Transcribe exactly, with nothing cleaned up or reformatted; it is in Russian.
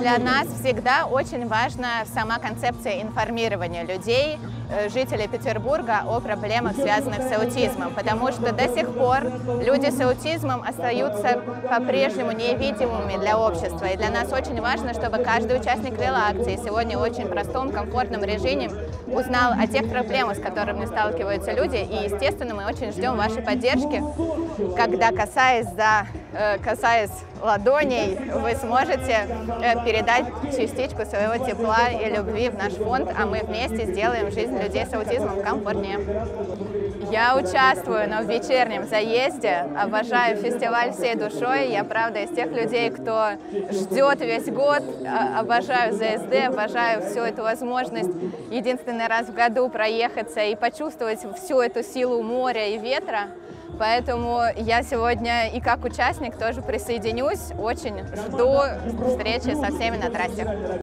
Для нас всегда очень важна сама концепция информирования людей, жителей Петербурга, о проблемах, связанных с аутизмом, потому что до сих пор люди с аутизмом остаются по-прежнему невидимыми для общества. И для нас очень важно, чтобы каждый участник велоакции сегодня в очень простом, комфортном режиме узнал о тех проблемах, с которыми сталкиваются люди. И, естественно, мы очень ждем вашей поддержки, когда, касаясь, за, касаясь ладоней, вы сможете передать частичку своего тепла и любви в наш фонд, а мы вместе сделаем жизнь людей с аутизмом комфортнее. Я участвую, но в вечернем заезде, обожаю фестиваль всей душой. Я, правда, из тех людей, кто ждет весь год, обожаю ЗСД, обожаю всю эту возможность единственный раз в году проехаться и почувствовать всю эту силу моря и ветра. Поэтому я сегодня и как участник тоже присоединюсь. Очень жду встречи со всеми на трассе.